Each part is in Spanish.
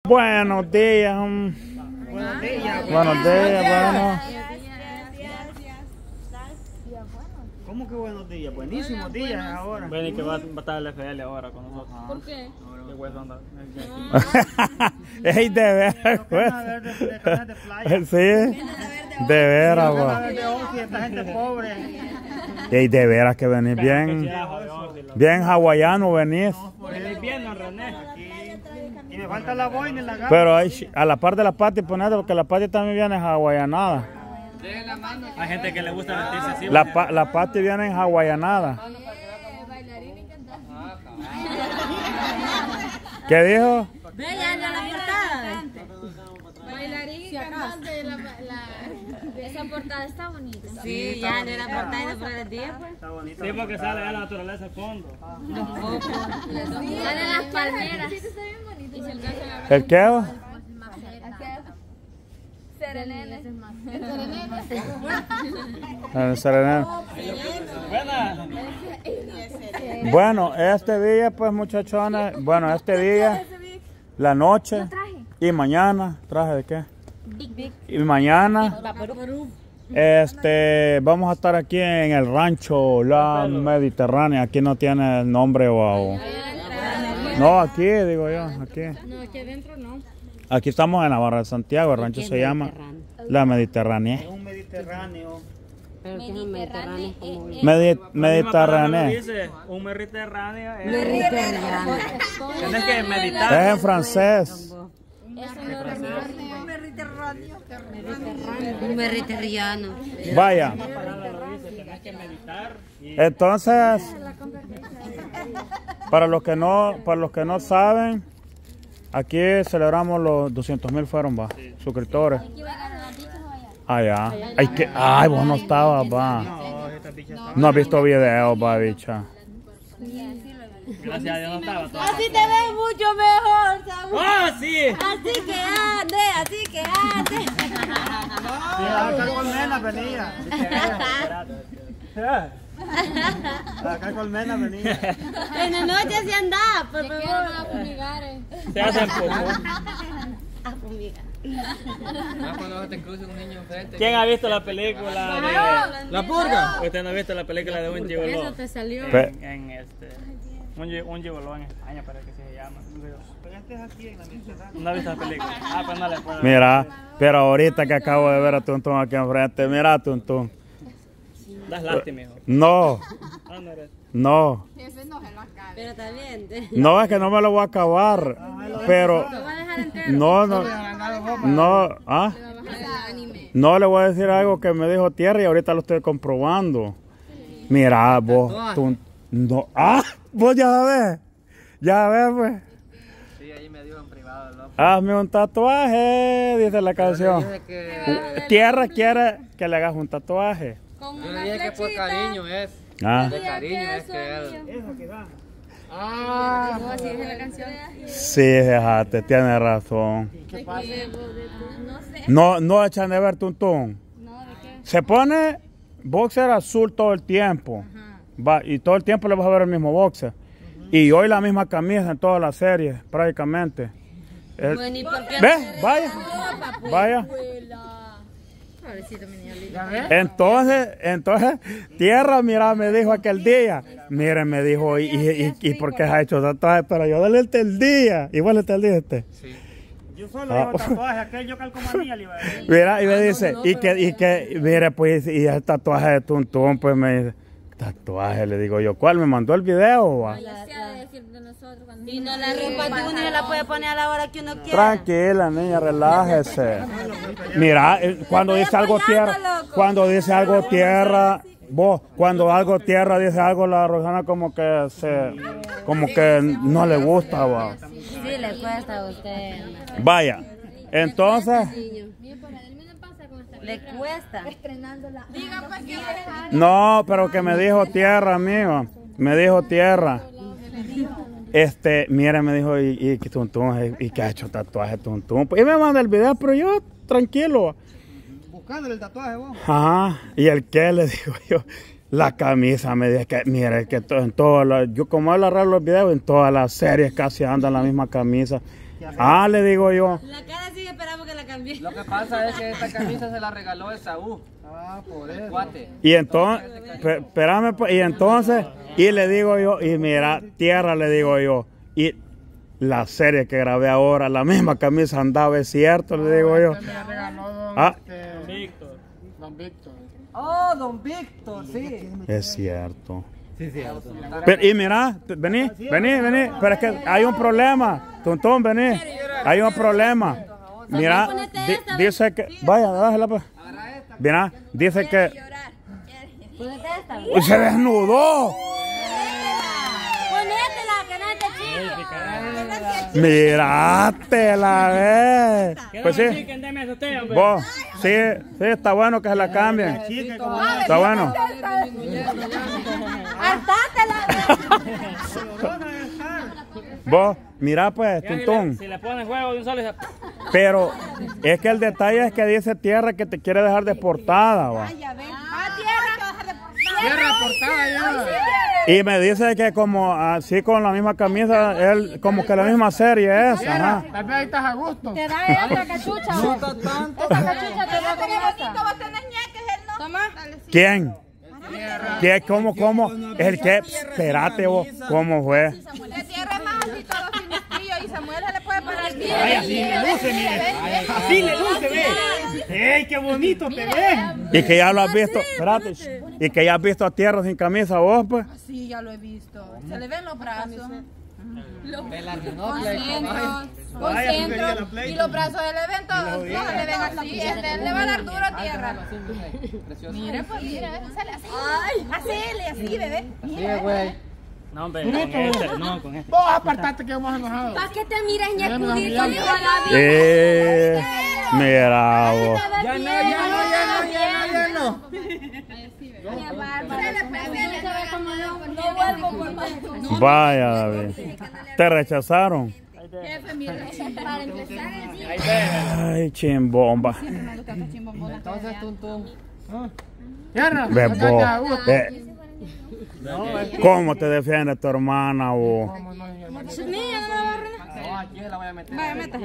Buenos días. Buenos días. Buenos días, bueno. ¿Cómo que buenos días? Buenísimos días ahora. Ven y que va a estar el FL ahora con nosotros. ¿Por qué? ¿Qué hueso anda? Ey, de veras, pues. Sí, de veras, güey. Esta gente pobre. Ey, de veras que venís bien. Bien hawaiano venís. Venís bien, don René. Y me falta la boina y la gama. Pero ahí, a la par de la Pati, ponete, porque la Pati también viene hawaianada. Hay gente que le gusta vestirse así. La Pati viene en hawaianada. Bailarín y cantante. ¿Qué dijo? Ve, ya en la portada. Bailarín y cantante. Esa portada está bonita. Sí, ya de la portada por el día, pues. Está bonito. Sí, porque sale de la naturaleza al fondo. Salen las palmeras. Sí, está bien bonito. Y se alcanza la ¿El qué? Serenene. El serenero. Buena. Bueno, este día, pues, muchachones, bueno, este día, la noche y mañana, ¿traje de qué? Y mañana, vamos a estar aquí en el rancho La Mediterránea. Aquí no tiene el nombre o no, aquí digo yo, aquí. No, aquí adentro no. Aquí estamos en la Barra de Santiago. El rancho se llama La Mediterránea. Es un mediterráneo. Pero que es un mediterráneo como Mediterráneo. Dice, un mediterráneo. mediterráneo. Tienes que meditar. Es en francés. Un mediterráneo. Vaya. Tienes que meditar. Entonces, para los que no saben, aquí celebramos los 200,000 fueron, va, suscriptores. Allá. Ay, vos no estabas, va. No has visto videos, va, bicha. Gracias a Dios no estaba todo. Así te ves mucho mejor, Saúl. ¡Ah, sí! Así que ande, así que ande. Sí, acá Colmena venía. Acá Colmena venía. En la noche así andaba, por Quiero favor. para fumigar, Se hacen poco. A fumigar. ¿Quién ha visto la película de La Purga? ¿Usted no ha visto la película de un gigoló? Eso te salió. Un gigoló en España, parece que se llama. Pero este es aquí en la Mediterránea. ¿No ha visto la película? Ah, pues no le puedo. Mira, pero ahorita que acabo de ver a Tuntún aquí enfrente, mira a Tuntún. Das lástima, hijo. No, Ah, no eres. no. Pero está bien. No, es que no me lo voy a acabar. Pero, no, no le voy a decir algo que me dijo Tierra y ahorita lo estoy comprobando. Mira, vos, no, vos ya ves, pues. Sí, ahí me dijo en privado, ¿no? Hazme un tatuaje, dice la canción. Tierra quiere que le hagas un tatuaje. Yo le dije que por cariño es. De cariño es que él. Eso que da. ¿Cómo así dice la canción? Sí, fíjate, tienes razón. ¿Qué pasa? No sé. No echan de ver Tuntún. No, ¿de qué? Se pone boxer azul todo el tiempo. Va, y todo el tiempo le vas a ver el mismo boxer. Y hoy la misma camisa en todas las series, prácticamente. Bueno, ¿y por qué? ¿Ves? Vaya. Pobrecito mi niño. Entonces, Tierra, mira, me dijo aquel día. Mire, me dijo, ¿y por qué ha hecho tatuaje? Pero yo le entendía. ¿Y vos le entendiste? Sí. Yo solo digo tatuaje, aquel yo calcomanía le iba a decir. Mira, y me dice, mire, pues, y el tatuaje de Tuntún, pues me dice, tatuaje, le digo yo, ¿cuál? ¿Me mandó el video? Va? Ya sea de decir de nosotros cuando... Y no la ropa de uno y la puede poner a la hora que uno quiera. Tranquila, niña, relájese. Mira, cuando dice algo tierra, vos, cuando algo tierra dice algo, la Rosana como que no le gusta, va. Sí, le cuesta a usted. Vaya, entonces, Le cuesta. Estrenándola. Diga pues que... no, pero que me dijo Tierra, amigo, me dijo Tierra. Mira, me dijo, y Tuntún, y que ha hecho tatuaje Tuntún. Y me manda el video, pero yo, tranquilo. Buscándole el tatuaje vos. Ajá, y el que le digo yo, la camisa, me dice que, mira, que en todas las, yo como él arreglo los videos, en todas las series casi anda la misma camisa. Ah, le digo yo. La cara sí esperamos que la cambie. Lo que pasa es que esta camisa se la regaló Esaú. Ah, por eso. Guate. Y entonces, espérame, pues, y entonces, y le digo yo, y mira, tierra, le digo yo, y la serie que grabé ahora, la misma camisa andaba, es cierto, le digo yo. Me la regaló Don Víctor. Don Víctor. Oh, don Víctor, sí. Es cierto. Sí, sí. Pero, y mira, vení, pero es que hay un problema, Tuntún, vení, hay un problema. Mira, dice que, vaya, déjala pues. Mira, dice que se desnudó. Ponétela, que no te chico. Míratela, pues sí. Sí. Vos, sí, está bueno que se la cambien. Está bueno. Vos, mira pues, Tuntún. Si le ponen juego de un solo, Pero es que el detalle es que dice tierra que te quiere dejar deportada, va. Tierra portada ya. Y me dice que como así con la misma camisa, él como que la misma serie es, ajá. Tal vez ahí estás a gusto. Te da esta cachucha. No está tanto. Esta cachucha te da con esta. Vos tenés ñeques, él no. Toma. ¿Quién? ¿Qué? ¿Cómo? El que, espérate vos, ¿cómo fue? De tierra es más así, todo finistrillo, y Samuel se le puede parar bien. Ay, así le luce, mire. Así le luce, ve. ¡Ey, qué bonito te ves! Y que ya lo has visto, espérate, y que ya has visto a tierra sin camisa vos, pues. Sí, ya lo he visto. Se le ven los brazos. De la Renault Con Play, centro, con Vaya, centro, la Play. y los brazos del evento no se le ven así, le va a dar duro a tierra. Precioso. Mire, pues mire, sale así. Así, bebé. Sí, güey. no, hombre, con este, no, con este. Vos apartate que vamos enojados. ¿Para qué te miras, Tenemos ñacudito? la Mira vos. Ya no. No vuelvo por más. Vaya, David. ¿Te rechazaron? Jefe, mire, para empezar el día. Ay, chimbomba. Entonces, Tuntún. Tierra. Ve tal vez estás a vos. gusto. ¿Cómo te defiende tu hermana vos? ¿Cómo no, mi hermano? Es mía, no me va a arruinar. No, aquí la voy a meter. Vaya, meta.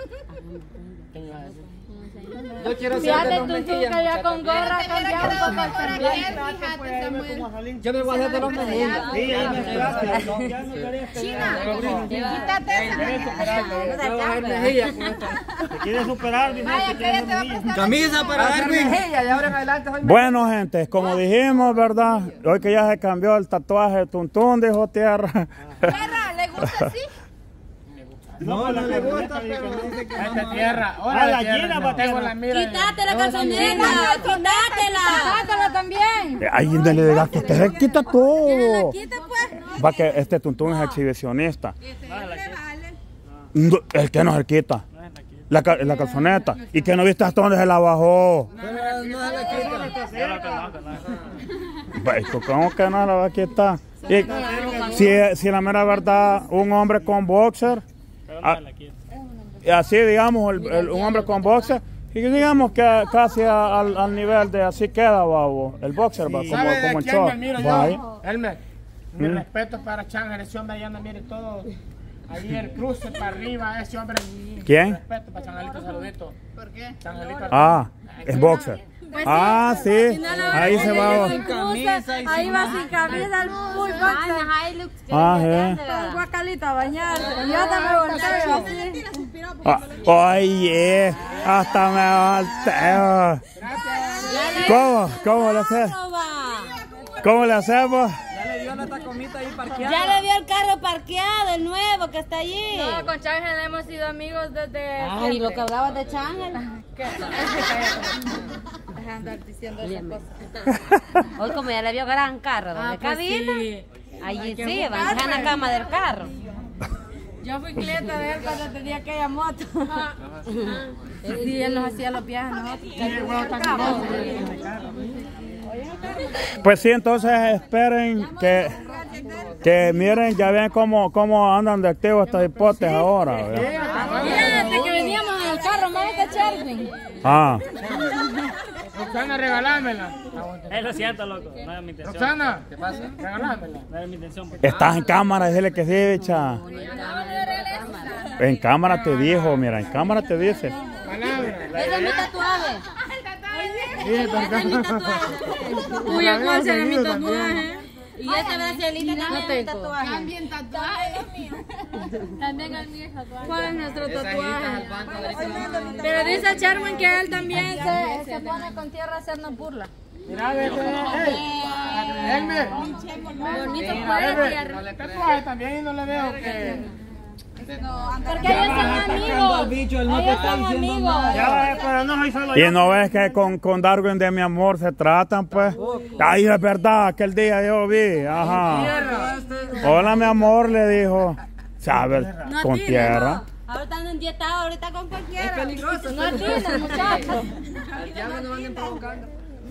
Yo quiero ser de Fíjate los tú que mejillas. ya con gorra cambiado un poco el semblante. Yo me voy a hacer de los mejillas. Sí, ahí me esperaste. China, quítate esa. Yo voy a hacer mejillas con esto. Te quieres superar, dice. Vaya, que ella te va a prestar. Camisa para Darwin. Mejillas y ahora en adelante soy Bueno, gente, como dijimos, ¿verdad? Hoy que ya se cambió el tatuaje de Tuntún, dijo tierra. Tierra, ¿le gusta así? No le gusta, pero dice que Esta tierra. Ah, Ahora la tierra. llena, No va, tengo tierra. la mira. Quítate la calzoneta, quítátela. Quítátela también. Ahí no le digas que usted se quita todo. Quita pues. Va que este Tuntún es exhibicionista. No, el que no se quita. La calzoneta. ¿Y que no viste hasta dónde se la bajó? ¿Cómo que no la va a quitar? Y si la mera verdad, un hombre con boxer, así digamos, un hombre con boxer, y digamos que casi al nivel de así queda, babo, el boxer va ¿Sabe de como en quién short. me miro Va, yo? Elmer. Mi respeto para Changel, ese hombre allá anda, mire todo. Ahí el cruce para arriba, ese hombre. ¿Quién? Respeto para Changelito, saludito. ¿Por qué? Changelito. Ah, es boxer. Ah, sí, ahí se va. Ahí va sin camisa el full boxer. Ah, Con guacalita a bañarse. Yo también volteo así. Oye, hasta me volteo. ¿Cómo le haces? ¿Cómo le hacemos? Ya le dio la tacomita ahí parqueada. Ya le vio el carro parqueado, el nuevo que está allí. No, con Changel hemos sido amigos desde. Ay, lo que hablabas de Changel. Deja de andar diciendo esas cosas. Hoy como ya le vio gran carro, donde cabina, allí sí, van a la cama del carro. Yo fui clienta de él cuando tenía aquella moto. Sí, él nos hacía los viajes a nosotros. Pues sí, entonces esperen que miren, ya ven cómo andan de activos estas hipotes ahora. ¿Verdad? Fíjate que veníamos en el carro más de Charvin. Ah, Roxana, regalámela. Es lo siento, loco. No era mi intención. Roxana, ¿qué pasa? Regalámela. No era mi intención. estás en cámara, dile que sí, bicha. No le regreses. En cámara te dijo, mira, en cámara te dice. Ese es mi tatuaje. Ese es mi tatuaje. Uy, ¿cuál será mi tatuaje? Y este bracelito también es mi tatuaje. También tatuaje. También el mío es tatuaje. ¿Cuál es nuestro tatuaje? Pero dice Charwin que él también se pone con tierra a hacernos burla. Mira, Elmer. Bonito puede. Tatuaje también no le veo que... Porque ellos son amigos. Ellos son amigos. Ya, pero no soy solo Y yo. no ves que con Darwin de mi amor se tratan, pues. Ay, es verdad, aquel día yo vi. Ajá. Hola, mi amor, le dijo. ¿Sabes? Con tierra. Ahorita ando endietado, ahorita con cualquiera. Es peligroso. No tiene, muchachos. Al diablo no anden provocando.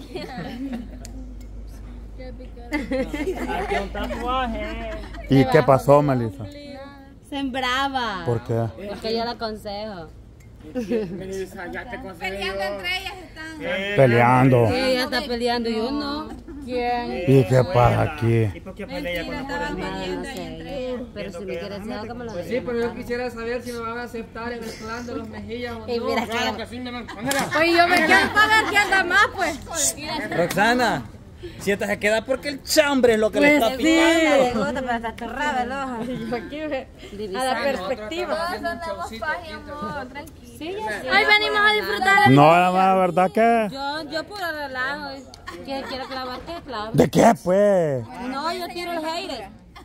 Aquí un tatuaje. ¿Y qué pasó, Melissa? Se embrava. ¿Por qué? Porque yo la aconsejo. Melissa, ya te conseguí yo. Ellas están. Peleando. Ella está peleando, yo no. ¿Quién? ¿Y qué pasa aquí? ¿Y por qué pelea con la pobre niña? Nada, no sé. Pero si me quieres decir algo, me lo Sí, digo. pero yo quisiera saber si me van a aceptar en el clan de los Mejillas o Y no. mira Claro que que sí, mi hermano. Oye, yo me quiero para ver quién da más, pues. Roxana, si esta se queda porque el chambre es lo que le está le picando. gusta, pero está torrada el ojo. A la perspectiva. Todos andamos paz y amor, Hoy venimos a disfrutar. No, la verdad que... Yo puro relajo. Quiero clavar, ¿qué clavo? ¿De qué, pues? No, yo tiro el hater.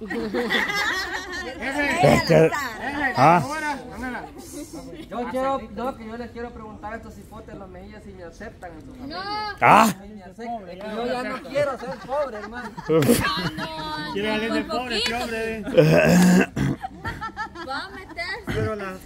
Es que... Ah, Yo les quiero preguntar a estos hipotes los Mejillas si me aceptan en su familia. ah. Yo ya no quiero ser pobre, hermano. Quiere alguien de pobre, este hombre. Va a meter. Pero la...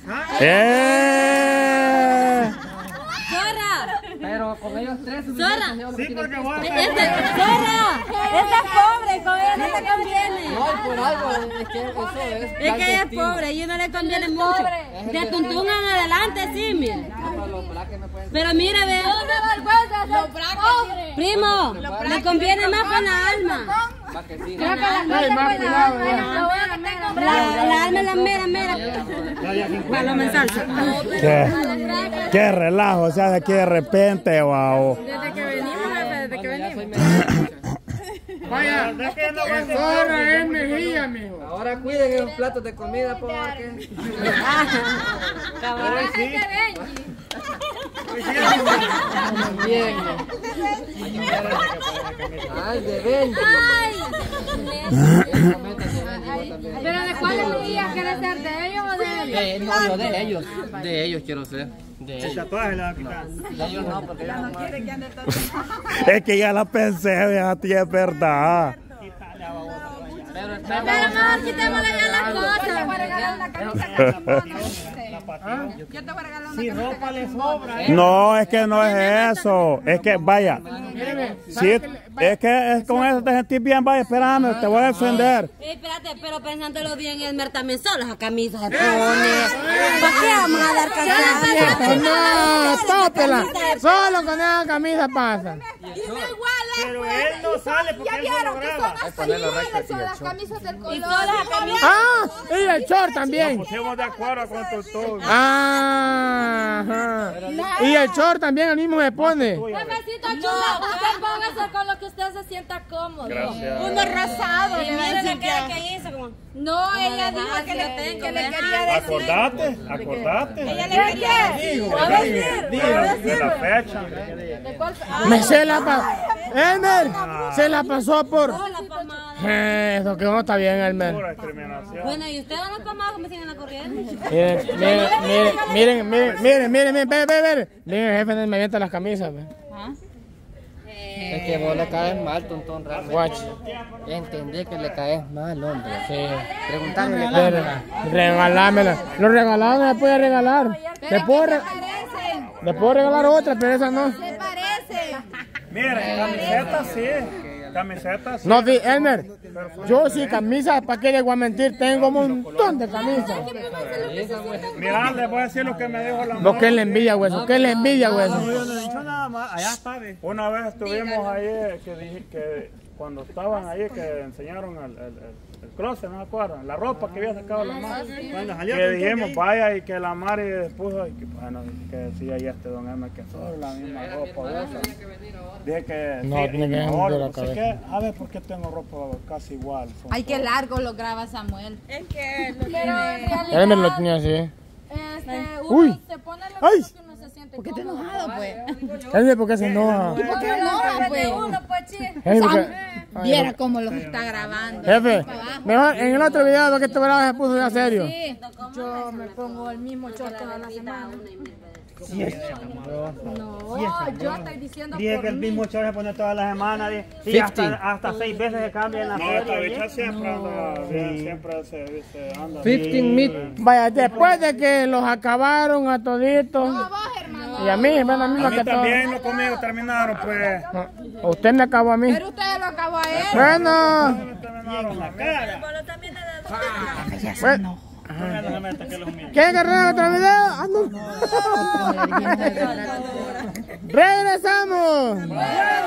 ¡Zorra! Pero con ellos tres ¡Zorra! Sí, porque voy a... ¡Zorra! ¡Esta es pobre! Con ella no te conviene. No, por algo, es que eso es. Es que ella es pobre, a ella no le conviene mucho. De Tuntún en adelante, sí, mira. Pero mira, ve. Los brackets. Primo, le conviene más con la alma. Creo que las noches más cuidado, La alma es la mera. Paloma en salsa. Qué relajo, o sea, de aquí de repente, wow. Desde que venimos, jefe, desde que venimos. Vaya, el zorra es Mejía, mijo. Ahora cuiden esos platos de comida porque... Cabal. Bien. Ay, de Benji. Pero ¿de cuáles medidas quieres ser? ¿De ellos o de ellos? No, yo de ellos. De ellos quiero ser. De El ellos. tatuaje le va a quitar. De ellos no, porque ellos no quieren. Es que ya la pensé, a ti es verdad. Pero mejor quitémosle ya las cosas. Yo te voy a regalar una camisa. Yo te voy a regalar una Si camisa. ropa le sobra, No, es que no es eso. Es que, vaya, si es que es con eso te sentís bien, vaya, espérame, te voy a defender. Espérate, pero pensándolo bien, Elmer también solo esa camisa se pone. ¿Para qué vamos a dar casada? No, tópela. Solo con esa camisa pasa. pero él no sale porque él solo graba. Son las camisas del color. Ah, y el short también. Pusimos de acuerdo con todo. Ah, ajá. Y el short también el mismo se pone. Jefecito chulo, usted póngase con lo que usted se sienta cómodo. Gracias. Uno rosado. Y mira la cara que hizo, como... No, ella dijo que le quería decir. Acordate. Ella le quería decir. A decir. De la fecha. ¿De cuál? Me se la pasó. Elmer, se la pasó por. La pomada. Eso que no está bien, Elmer. Pura discriminación. Bueno, ¿y ustedes van a pomada como siguen la corriente? Miren, miren, el jefe me avienta las camisas. Es que vos le caes mal, tontón, realmente. Watch. Entendé que le caes mal, hombre. Sí. Preguntarle. Regalámela. Lo regalado no se puede regalar. Le puedo regalar otra, pero esa no. Se parece. Mire, camiseta sí. Camiseta sí. No, sí, Elmer. Yo sí, camisas, ¿para qué le voy a mentir? Tengo un montón de camisas. Mira, le voy a decir lo que me dijo la Lo que es la envidia, hueso. ¿Qué es la envidia, hueso? No, yo no he dicho nada más. Allá está, ve. Una vez estuvimos ahí que cuando estaban ahí que enseñaron el closet, ¿no se acuerdan? La ropa que había sacado la Mari. Que dijimos, vaya, y que la Mari puso, y que, bueno, que decía ahí don M que solo la misma ropa usa. Dije que no, sí, tiene que mejor, la no sé cabeza. qué, a ver por qué tengo ropa casi igual. Ay, qué largo lo graba Samuel. Es que lo Él me lo tenía así. uno se pone lo que uno se siente. ¿Por qué te enojado, pues? Él por qué se enoja. ¿Y por qué enoja, pues? Uno, pues, sí. Él porque- Viera cómo los está grabando. Jefe, mejor en el otro video porque este bravo se puso ya serio. Sí, yo me pongo el mismo short toda la semana. No, yo estoy diciendo Dije por que el mí. mismo short se pone toda la semana. Y 50. hasta 6 veces se cambia en la No, esta feria. bicha siempre anda, siempre se anda. 15 mil. Vaya, después de que los acabaron a toditos. Y a mí, bueno, a mí A más mí que todo. también no conmigo terminaron, pues. Usted me acabó a mí. Pero usted lo acabó a él. Bueno. Terminaron la cara. Bueno. ¿Quieren que arregle otro video? Ah, no. Regresamos.